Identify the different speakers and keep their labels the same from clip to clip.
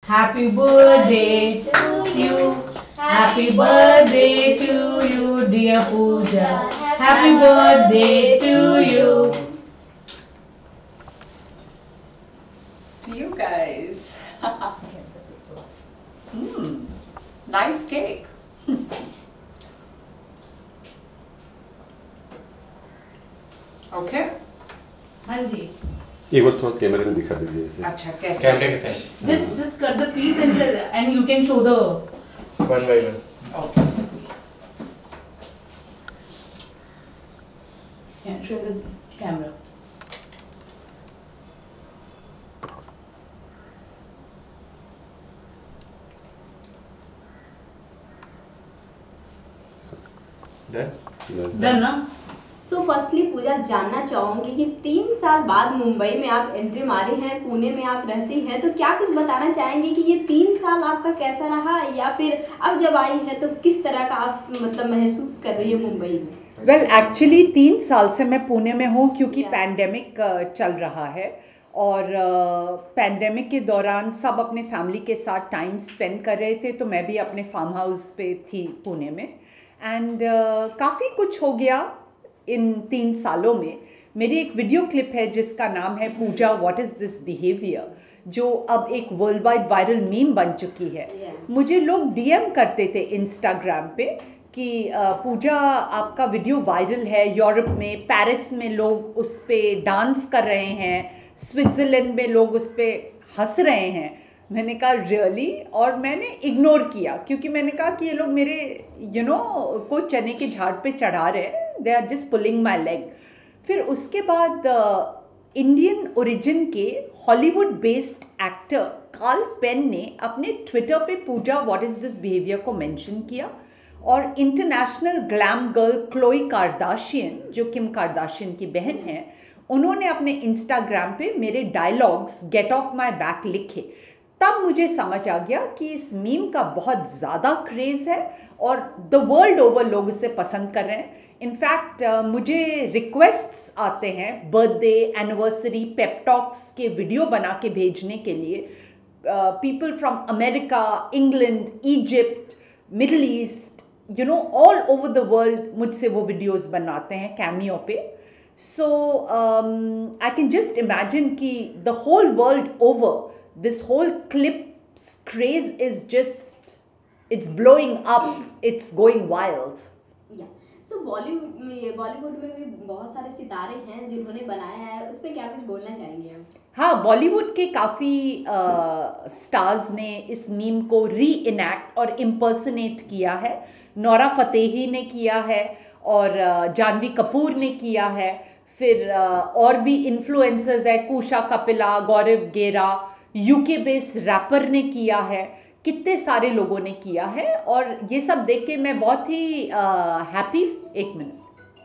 Speaker 1: Happy birthday to you. Happy birthday to you, dear Pooja. Happy birthday to you.
Speaker 2: To you guys. Nice cake. Okay.
Speaker 1: हाँ जी.
Speaker 3: एक बार थोड़ा कैमरे में दिखा दीजिए इसे.
Speaker 2: अच्छा कैसे?
Speaker 4: कैमरे के साथ.
Speaker 1: Just cut the piece and you can show the.
Speaker 4: One by one.
Speaker 2: Okay.
Speaker 1: Yeah, show the camera.
Speaker 4: Done.
Speaker 1: Done ना?
Speaker 5: सो फर्स्टली पूजा जानना चाहूंगी कि 3 साल बाद मुंबई में आप एंट्री मारी हैं, पुणे में आप रहती हैं, तो क्या कुछ बताना चाहेंगे कि ये 3 साल आपका कैसा रहा, या फिर अब जब आई हैं तो किस तरह का आप मतलब महसूस कर रही है मुंबई में?
Speaker 2: वेल एक्चुअली 3 साल से मैं पुणे में हूँ क्योंकि पैंडेमिक चल रहा है और पैंडेमिक के दौरान सब अपने फैमिली के साथ टाइम स्पेंड कर रहे थे, तो मैं भी अपने फार्म हाउस पे थी पुणे में एंड काफ़ी कुछ हो गया इन 3 सालों में. मेरी एक वीडियो क्लिप है जिसका नाम है Pooja what is this behaviour, जो अब एक वर्ल्ड वाइड वायरल मीम बन चुकी है. मुझे लोग डीएम करते थे इंस्टाग्राम पे कि पूजा आपका वीडियो वायरल है, यूरोप में पेरिस में लोग उस पर डांस कर रहे हैं, स्विट्ज़रलैंड में लोग उस पर हंस रहे हैं. मैंने कहा रियली, और मैंने इग्नोर किया क्योंकि मैंने कहा कि ये लोग मेरे को चने के झाड़ पे चढ़ा रहे हैं, they are just pulling my leg. फिर उसके बाद इंडियन ओरिजिन के Hollywood based actor Kal Penn ने अपने ट्विटर पे Pooja what is this behaviour को मेंशन किया, और international glam girl Khloe Kardashian जो किम कार्दाशियन की बहन है, उन्होंने अपने इंस्टाग्राम पे मेरे dialogues get off my back लिखे. तब मुझे समझ आ गया कि इस मीम का बहुत ज़्यादा क्रेज़ है और द वर्ल्ड ओवर लोग इसे पसंद कर रहे हैं. इनफैक्ट मुझे रिक्वेस्ट्स आते हैं बर्थडे, एनिवर्सरी, पेपटॉक्स के वीडियो बना के भेजने के लिए. People from America, England, Egypt, Middle East, all over the world मुझसे वो वीडियोस बनाते हैं कैमियो पे. So I can just imagine कि the whole world over this whole clip craze is just, it's blowing up, it's going wild.
Speaker 5: So Bollywood में भी बहुत सारे सितारे हैं जिन्होंने बनाया है, उस पर क्या कुछ बोलना चाहेंगे आप?
Speaker 2: हाँ, बॉलीवुड के काफ़ी स्टार्स ने इस मीम को री इनैक्ट और इम्पर्सनेट किया है. नोरा फतेही ने किया है और जानवी कपूर ने किया है. फिर और भी इन्फ्लुएंसर्स है, कुशा कपिला, गौरव गेरा, यूके बेस्ड रैपर ने किया है, कितने सारे लोगों ने किया है. और ये सब देख के मैं बहुत ही हैप्पी. एक minute,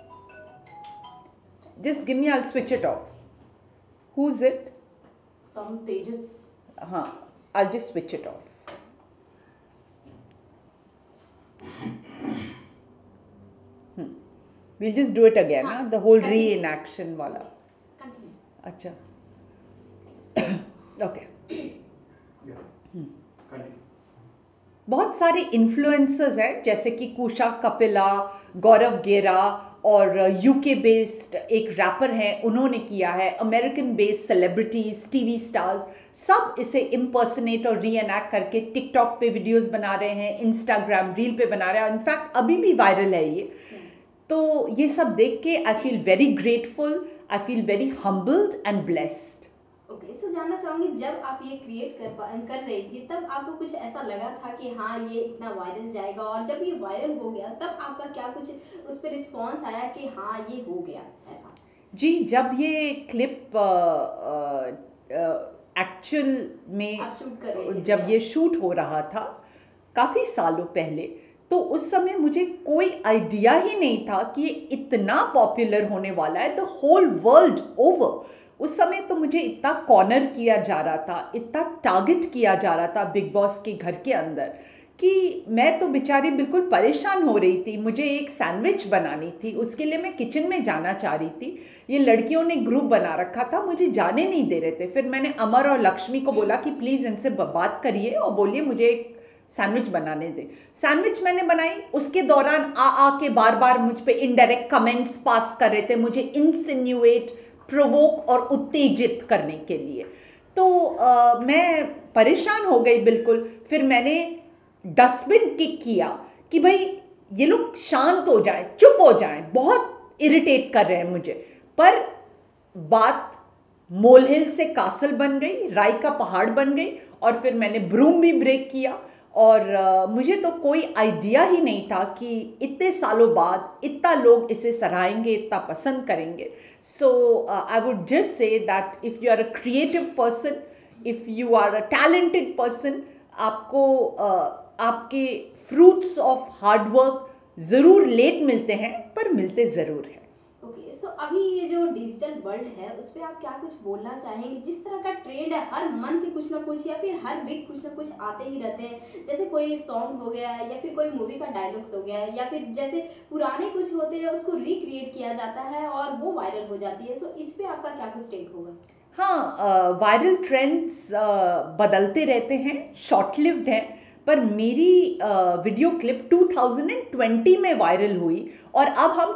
Speaker 2: just give me, I will switch it off. Who is it?
Speaker 5: Some Tejas.
Speaker 2: हाँ, I will just switch it off. we'll just do it again, ना, the whole re-enaction वाला. अच्छा, ओके. बहुत सारे इन्फ्लुएंसर्स हैं जैसे कि कुशा कपिला, गौरव गेरा और यूके बेस्ड एक रैपर हैं, उन्होंने किया है. American based celebrities, TV stars, सब इसे इम्पर्सनेट और री एनैक्ट करके टिकटॉक पे वीडियोस बना रहे हैं, इंस्टाग्राम रील पे बना रहे हैं. इनफैक्ट अभी भी वायरल है ये. तो ये सब देख के I feel very grateful, I feel very humbled and blessed.
Speaker 5: Okay, so जानना चाहूँगी जब आप ये क्रिएट कर रही थी तब आपको कुछ ऐसा लगा था कि हाँ ये इतना वायरल जाएगा, और जब ये वायरल हो गया तब आपका क्या कुछ उस पर रिस्पॉन्स आया कि हाँ ये हो गया ऐसा?
Speaker 2: जी, जब ये क्लिप एक्चुअल में जब ये शूट हो रहा था काफ़ी सालों पहले, तो उस समय मुझे कोई आइडिया ही नहीं था कि ये इतना पॉपुलर होने वाला है द होल वर्ल्ड ओवर. उस समय तो मुझे इतना कॉर्नर किया जा रहा था, इतना टारगेट किया जा रहा था बिग बॉस के घर के अंदर कि मैं तो बेचारी बिल्कुल परेशान हो रही थी। मुझे एक सैंडविच बनानी थी, उसके लिए मैं किचन में जाना चाह रही थी। ये लड़कियों ने ग्रुप बना रखा था, मुझे जाने नहीं दे रहे थे। फिर मैंने अमर और लक्ष्मी को बोला कि प्लीज़ इनसे बात करिए और बोलिए मुझे एक सैंडविच बनाने दे। सैंडविच मैंने बनाई, उसके दौरान आ के बार बार मुझ पे इनडायरेक्ट कमेंट्स पास कर रहे थे, मुझे इंसिन्यूएट, प्रोवोक और उत्तेजित करने के लिए। तो मैं परेशान हो गई बिल्कुल। फिर मैंने डस्टबिन किक किया कि भाई ये लोग शांत हो जाएं, चुप हो जाएं, बहुत इरिटेट कर रहे हैं मुझे। पर बात मोलहिल से कासल बन गई, राई का पहाड़ बन गई। और फिर मैंने ब्रूम भी ब्रेक किया। और मुझे तो कोई आइडिया ही नहीं था कि इतने सालों बाद इतना लोग इसे सराहेंगे, इतना पसंद करेंगे। So I would just say that if you are a creative person, if you are a talented person, आपको आपके फ्रूट्स ऑफ हार्डवर्क ज़रूर लेट मिलते हैं, पर मिलते ज़रूर हैं।
Speaker 5: ओके, सो अभी ये जो डिजिटल वर्ल्ड है उस पर आप क्या कुछ बोलना चाहेंगे? जिस तरह का ट्रेंड है, हर मंथ कुछ ना कुछ या फिर हर वीक कुछ ना कुछ आते ही रहते हैं। जैसे कोई सॉन्ग हो गया या फिर कोई मूवी का डायलॉग्स हो गया या फिर जैसे पुराने कुछ होते हैं उसको रिक्रिएट किया जाता है और वो वायरल हो जाती है। सो इस पर आपका क्या कुछ टेक होगा?
Speaker 2: हाँ, वायरल ट्रेंड्स बदलते रहते हैं, शॉर्ट लिव्ड हैं। पर मेरी वीडियो क्लिप 2020 में वायरल हुई और अब हम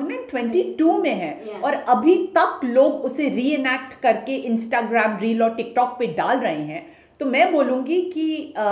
Speaker 2: 2022 में हैं। और अभी तक लोग उसे रीएनैक्ट करके इंस्टाग्राम रील और टिकटॉक पे डाल रहे हैं। तो मैं बोलूँगी कि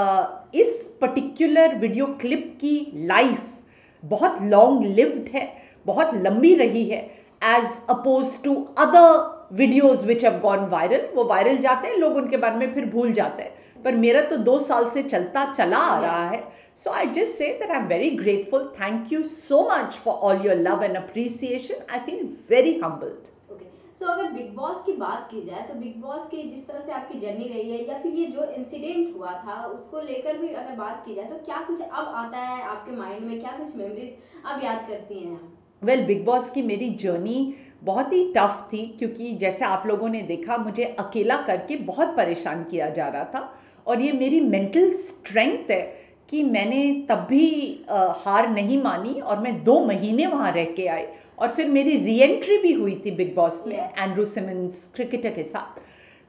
Speaker 2: इस पर्टिकुलर वीडियो क्लिप की लाइफ बहुत लॉन्ग लिव्ड है, बहुत लंबी रही है, as opposed to other videos which have gone viral. वो वायरल जाते हैं, लोग उनके बारे में फिर भूल जाते हैं। पर मेरा तो 2 साल से चला आ रहा है। So I just say that I am very grateful. Thank you so much for all your love and appreciation. I feel very humbled.
Speaker 5: So अगर बिग बॉस की बात की जाए तो बिग बॉस की जिस तरह से आपकी जर्नी रही है या फिर ये जो इंसिडेंट हुआ था उसको लेकर भी अगर बात की जाए तो क्या कुछ अब आता है आपके माइंड में? क्या कुछ मेमोरीज अब याद करती हैं आप?
Speaker 2: वेल, बिग बॉस की मेरी जर्नी बहुत ही टफ थी, क्योंकि जैसे आप लोगों ने देखा मुझे अकेला करके बहुत परेशान किया जा रहा था। और ये मेरी मेंटल स्ट्रेंथ है कि मैंने तब भी हार नहीं मानी और मैं 2 महीने वहाँ रह के आई। और फिर मेरी री एंट्री भी हुई थी बिग बॉस में एंड्रू सिमंस क्रिकेटर के साथ।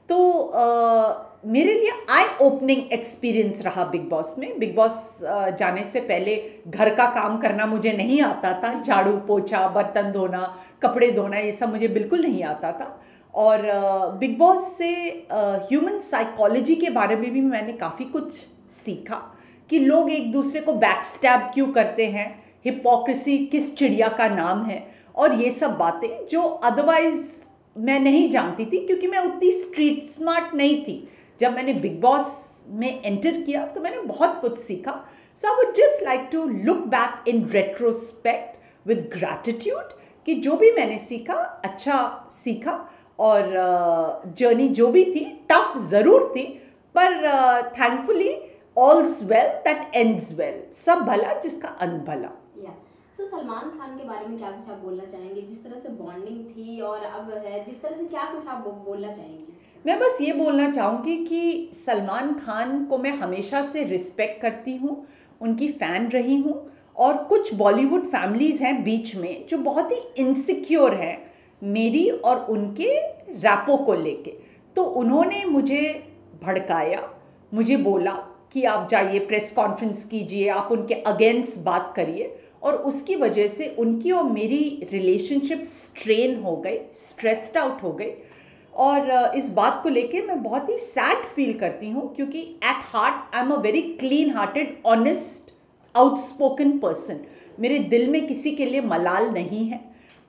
Speaker 2: तो मेरे लिए आई ओपनिंग एक्सपीरियंस रहा बिग बॉस में। बिग बॉस जाने से पहले घर का काम करना मुझे नहीं आता था, झाड़ू पोछा, बर्तन धोना, कपड़े धोना, ये सब मुझे बिल्कुल नहीं आता था। और बिग बॉस से ह्यूमन साइकोलॉजी के बारे में भी मैंने काफ़ी कुछ सीखा कि लोग एक दूसरे को बैकस्टैब क्यों करते हैं, हिपोक्रेसी किस चिड़िया का नाम है, और ये सब बातें जो अदरवाइज मैं नहीं जानती थी, क्योंकि मैं उतनी स्ट्रीट स्मार्ट नहीं थी। जब मैंने बिग बॉस में एंटर किया तो मैंने बहुत कुछ सीखा। So I would just like to look back in retrospect with gratitude कि जो भी मैंने सीखा अच्छा सीखा। और जर्नी जो भी थी टफ ज़रूर थी, पर thankfully all's well that ends well. सब भला जिसका अंत भला।
Speaker 5: सो सलमान खान के बारे में क्या कुछ आप बोलना चाहेंगे? जिस तरह से बॉन्डिंग थी और अब है, जिस तरह से क्या कुछ आप बोलना चाहेंगे?
Speaker 2: मैं बस ये बोलना चाहूँगी कि सलमान खान को मैं हमेशा से रिस्पेक्ट करती हूँ, उनकी फ़ैन रही हूँ। और कुछ बॉलीवुड फैमिलीज़ हैं बीच में जो बहुत ही इनसिक्योर हैं मेरी और उनके रैपो को लेके। तो उन्होंने मुझे भड़काया, मुझे बोला कि आप जाइए प्रेस कॉन्फ्रेंस कीजिए, आप उनके अगेंस्ट बात करिए। और उसकी वजह से उनकी और मेरी रिलेशनशिप स्ट्रेन हो गई, स्ट्रेस्ड आउट हो गई। और इस बात को लेके मैं बहुत ही सैड फील करती हूँ, क्योंकि at heart I am a very clean hearted, honest, outspoken person. मेरे दिल में किसी के लिए मलाल नहीं है।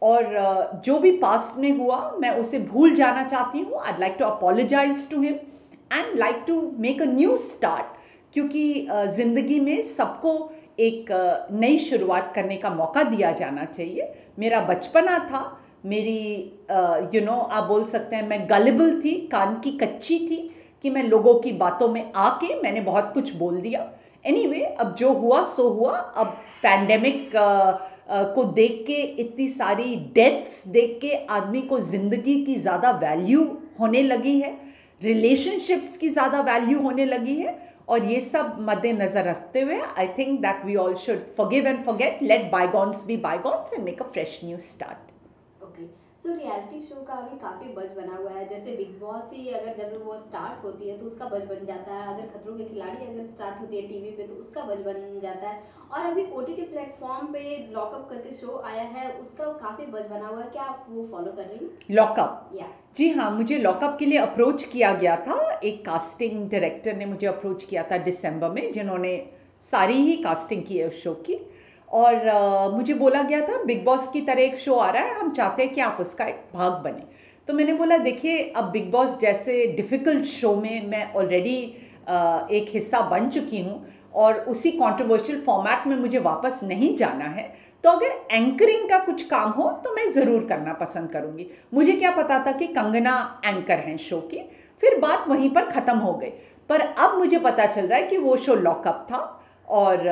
Speaker 2: और जो भी पास्ट में हुआ मैं उसे भूल जाना चाहती हूँ। I like to apologize to him and like to make a new start, क्योंकि ज़िंदगी में सबको एक नई शुरुआत करने का मौका दिया जाना चाहिए। मेरा बचपना था, मेरी आप बोल सकते हैं मैं गलिबल थी, कान की कच्ची थी कि मैं लोगों की बातों में आके मैंने बहुत कुछ बोल दिया। एनीवे, अब जो हुआ सो हुआ। अब पैंडेमिक को देख के, इतनी सारी डेथ्स देख के आदमी को ज़िंदगी की ज़्यादा वैल्यू होने लगी है, रिलेशनशिप्स की ज़्यादा वैल्यू होने लगी है। और ये सब मद्देनज़र रखते हुए I think that we all should forgive and forget, let bygones be bygones and make a fresh new start.
Speaker 5: Okay, so reality show का अभी काफ़ी बज बना हुआ है, जैसे बिग बॉस ही अगर जब वो स्टार्ट होती है तो उसका बज बन जाता है, अगर खतरों के खिलाड़ी अगर स्टार्ट होती है टीवी पे तो उसका बज बन जाता है, और अभी ओटीटी प्लेटफॉर्म पे लॉकअप करके शो आया है उसका काफ़ी बज बना हुआ है, क्या आप वो फॉलो कर रही हैं?
Speaker 2: लॉकअप,
Speaker 5: या
Speaker 2: जी हाँ, मुझे लॉकअप के लिए अप्रोच किया गया था। एक कास्टिंग डायरेक्टर ने मुझे अप्रोच किया था दिसंबर में, जिन्होंने सारी ही कास्टिंग की है उस शो की, और मुझे बोला गया था बिग बॉस की तरह एक शो आ रहा है, हम चाहते हैं कि आप उसका एक भाग बने। तो मैंने बोला देखिए, अब बिग बॉस जैसे डिफ़िकल्ट शो में मैं ऑलरेडी एक हिस्सा बन चुकी हूँ और उसी कंट्रोवर्शियल फॉर्मेट में मुझे वापस नहीं जाना है, तो अगर एंकरिंग का कुछ काम हो तो मैं ज़रूर करना पसंद करूँगी। मुझे क्या पता था कि कंगना एंकर हैं शो की, फिर बात वहीं पर ख़त्म हो गई। पर अब मुझे पता चल रहा है कि वो शो लॉकअप था और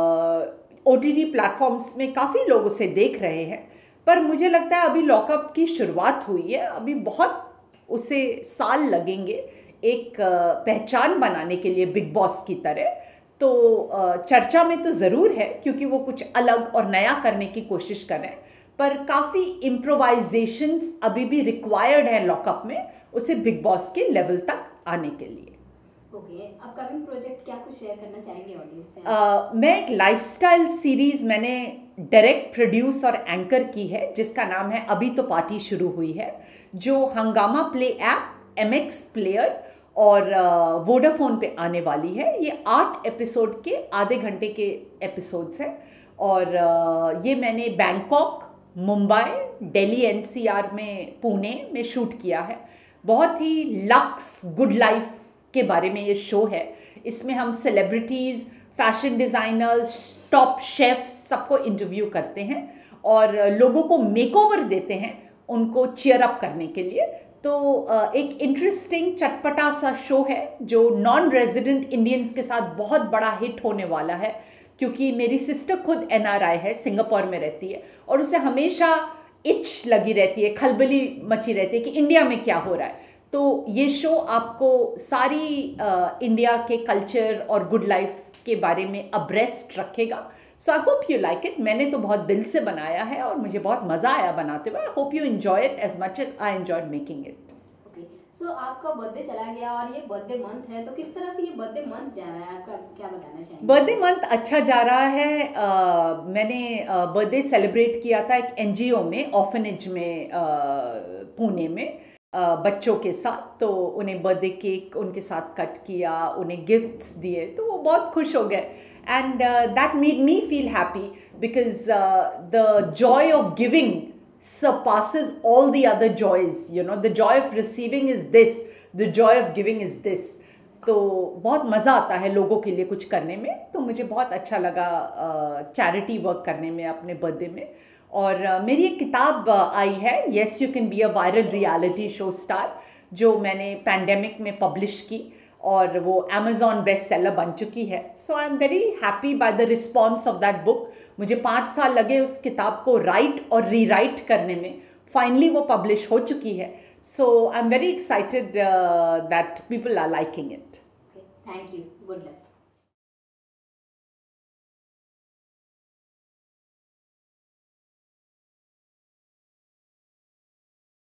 Speaker 2: OTT प्लेटफॉर्म्स में काफ़ी लोग उसे देख रहे हैं, पर मुझे लगता है अभी लॉकअप की शुरुआत हुई है, अभी बहुत उसे साल लगेंगे एक पहचान बनाने के लिए बिग बॉस की तरह। तो चर्चा में तो ज़रूर है क्योंकि वो कुछ अलग और नया करने की कोशिश कर रहे हैं, पर काफ़ी इम्प्रोवाइजेशंस अभी भी रिक्वायर्ड है लॉकअप में उसे बिग बॉस के लेवल तक आने के लिए।
Speaker 5: ओके, अपकमिंग प्रोजेक्ट क्या कुछ शेयर करना चाहेंगे ऑडियंस से?
Speaker 2: मैं एक लाइफस्टाइल सीरीज़ मैंने डायरेक्ट प्रोड्यूस और एंकर की है जिसका नाम है अभी तो पार्टी शुरू हुई है, जो Hungama play app, MX player और वोडाफोन पे आने वाली है। ये 8 एपिसोड के आधे घंटे के एपिसोड्स हैं और ये मैंने बैंकॉक, मुंबई, दिल्ली NCR में, पुणे में शूट किया है। बहुत ही लक्स गुड लाइफ के बारे में ये शो है। इसमें हम celebrities, fashion designers, top chefs सबको इंटरव्यू करते हैं और लोगों को मेकओवर देते हैं उनको चीयर अप करने के लिए। तो एक इंटरेस्टिंग चटपटा सा शो है जो नॉन रेजिडेंट इंडियंस के साथ बहुत बड़ा हिट होने वाला है, क्योंकि मेरी सिस्टर खुद NRI है, सिंगापुर में रहती है और उसे हमेशा इच लगी रहती है, खलबली मची रहती है कि इंडिया में क्या हो रहा है। तो ये शो आपको सारी इंडिया के कल्चर और गुड लाइफ के बारे में अब्रेस्ट रखेगा। So I hope you like it. मैंने तो बहुत दिल से बनाया है और मुझे बहुत मज़ा आया बनाते हुए। I hope you enjoy it as much as I enjoyed making it.
Speaker 5: Okay, so आपका बर्थडे चला गया और ये बर्थडे मंथ है, तो किस तरह से ये बर्थडे मंथ जा रहा है आपका, क्या बताना चाहेंगे?
Speaker 2: बर्थडे मंथ अच्छा जा रहा है। मैंने बर्थडे सेलिब्रेट किया था एक NGO में, ऑर्फनेज में, पुणे में, बच्चों के साथ। तो उन्हें बर्थडे केक उनके साथ कट किया, उन्हें गिफ्ट्स दिए, तो वो बहुत खुश हो गए and that made me feel happy because the joy of giving surpasses all the other joys, you know, the joy of receiving is this, the joy of giving is this. तो बहुत मज़ा आता है लोगों के लिए कुछ करने में, तो मुझे बहुत अच्छा लगा चैरिटी वर्क करने में अपने बर्थडे में। और मेरी एक किताब आई है, yes you can be a viral reality show star, जो मैंने पैंडेमिक में पब्लिश की और वो Amazon बेस्ट सेलर बन चुकी है। So I am very happy by the response of that book. मुझे 5 साल लगे उस किताब को राइट और रीराइट करने में, फाइनली वो पब्लिश हो चुकी है। So I am very excited that people are liking it.
Speaker 5: Thank you, good luck.